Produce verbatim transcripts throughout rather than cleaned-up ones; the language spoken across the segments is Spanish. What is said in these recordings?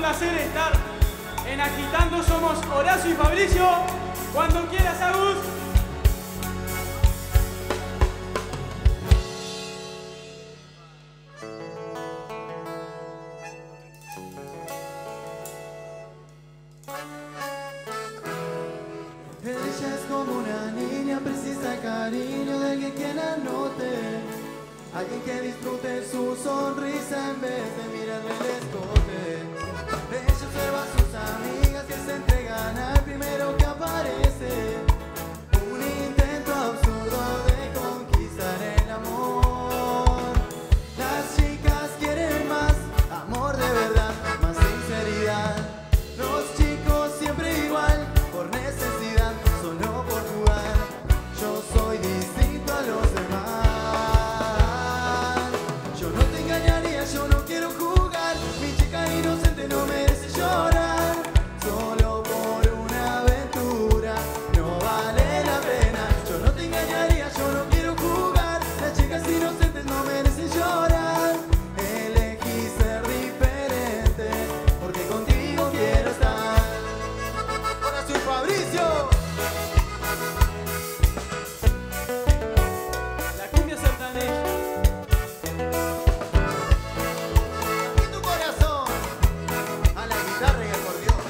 placer estar en Agitando. Somos Horacio y Fabricio. Cuando quieras, Agus. Ella es como una niña, precisa el cariño de alguien que la note, alguien que disfrute su sonrisa en vez de mirarle el escote. Ella observa a sus amigas que se entregan al primero que aparece, un intento absurdo de conquistar el amor. Las chicas quieren más amor de verdad, más sinceridad. Los chicos siempre igual, por necesidad, solo por jugar. Yo soy distinto a los demás. Yo no te engañaría, yo no quiero jugar. Mi chica inocente no merece llorar. Solo por una aventura no vale la pena. Yo no te engañaría, yo no quiero jugar. Las chicas inocentes no merecen llorar. Elegí ser diferente porque contigo quiero estar. Horacio y Fabricio. La cumbia sertaneja. Y tu corazón a la guitarra y al acordeón.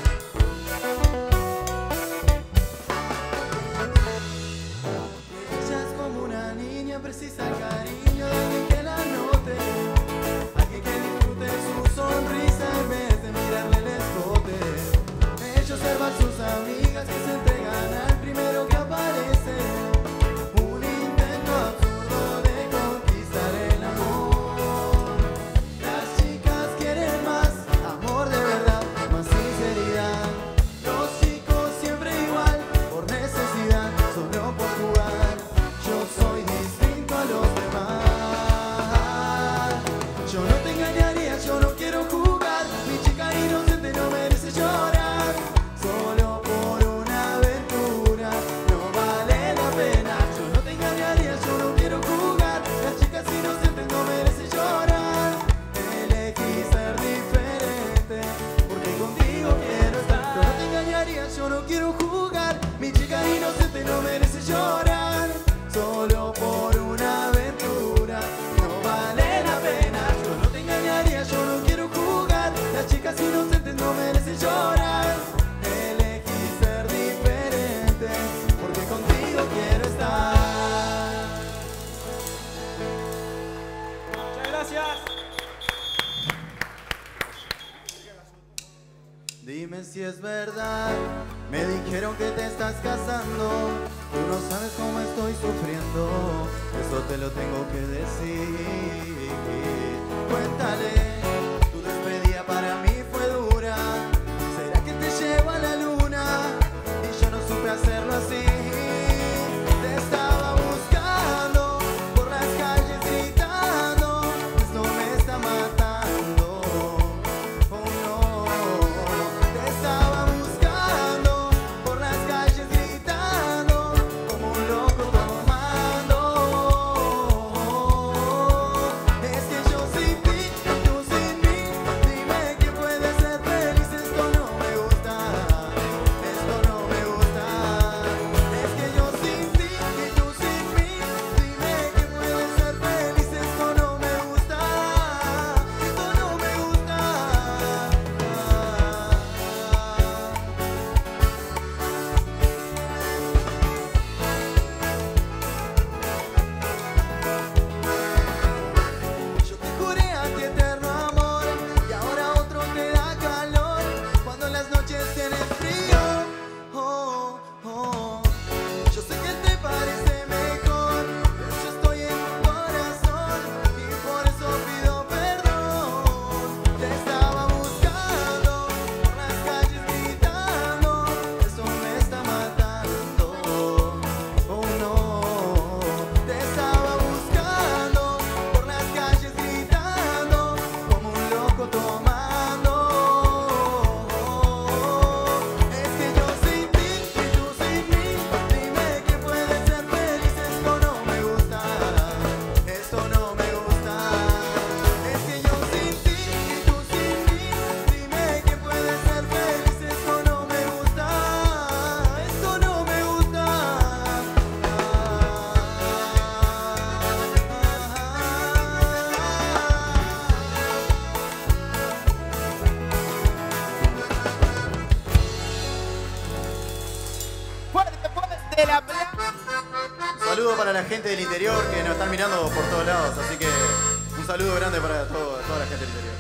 Ella es como una niña, precisa el cariño de alguien que la note, alguien que disfrute su sonrisa en vez de mirarle el escote. Ella observa a sus amigas que se entregan al primero que aparece, un intento absurdo de conquistar el amor. Las chicas quieren más amor de verdad, más sinceridad. Los chicos siempre igual, por necesidad, solo por jugar. Yo soy distinto a los demás. Yo no te engañaría, yo no quiero jugar. Mi chica inocente no merece llorar. Solo por una aventura no vale la pena. Yo no te engañaría, yo no quiero jugar. Las chicas inocentes no merecen llorar. Elegí ser diferente porque contigo quiero estar. Yo no te engañaría, yo no quiero jugar. Mi chica inocente no merece llorar. Solo por una aventura no vale la pena. Yo no te engañaría, yo no quiero jugar. Las chicas inocentes no merecen llorar. Elegí ser diferente porque contigo quiero estar. Muchas gracias. Dime si es verdad, me dijeron que te estás casando. Tú no sabes cómo estoy sufriendo, eso te lo tengo que decir. Cuéntale, tu despedida para mí fue dura. ¿Será que te llevo a la luna? Y yo no supe hacerlo así. Te estaba buscando por las calles gritando, esto me está matando. Oh no, te estaba buscando por las calles gritando como un loco tomando. Es que yo sin ti, tus la playa. Un saludo para la gente del interior que nos están mirando por todos lados, así que un saludo grande para todo- toda la gente del interior.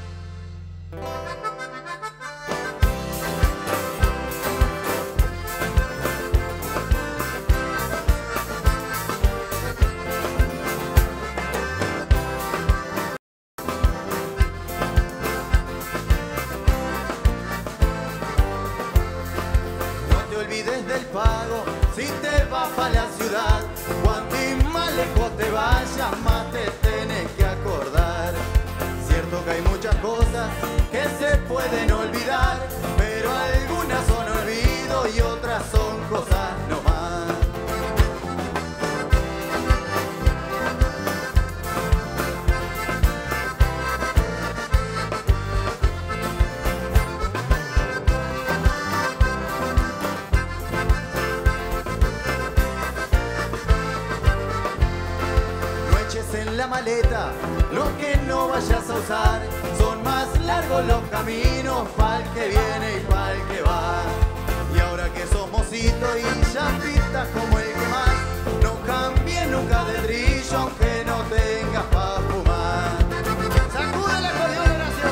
No te olvides del pago si te vas para la ciudad. Cuanto más lejos te vayas, más te tenés que acordar. Cierto que hay muchas cosas que se pueden olvidar, pero algunas son olvido y otras son cosas nomás. No eches en la maleta lo que no vayas a usar. Son más largos los caminos pa'l que viene y pa'l que va. Y ahora que sos mocito y ya pistas como el que más, no cambies nunca de trillo aunque no tengas pa' fumar. ¡Sacude la acordeón, Horacio!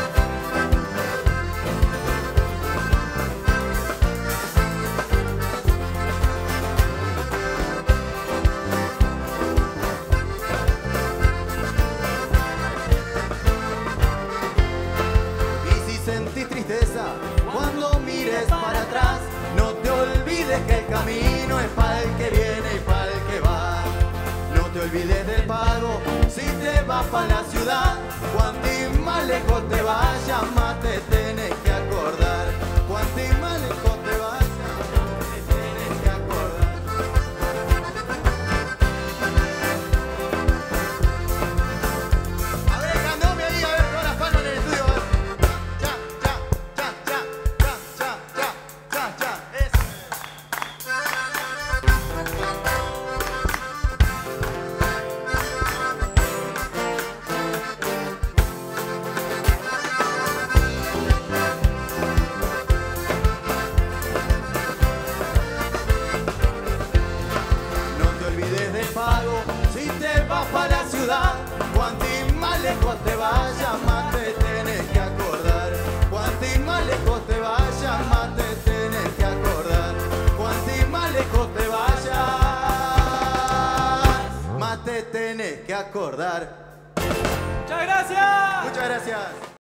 Y si sentís tristeza cuando mires para atrás, no te olvides que el camino es para el que viene y para el que va. No te olvides del pago si te vas para la ciudad. Cuanto más lejos te vayas, más te tenés que acordar. Cuanto más lejos te vayas, más te tenés que acordar. A ver, cantame ahí, a ver, con las palmas en el estudio, a ver. Ya, ya, ya, ya, ya, ya, ya, ya, ya, eso. No te olvides del pago si te vas para la ciudad. Cuanto más lejos te vayas, más te tenés que acordar. Cuanto más lejos te vayas, más te tenés que acordar. Cuanto más lejos te vayas, más te tenés que acordar. Muchas gracias. Muchas gracias.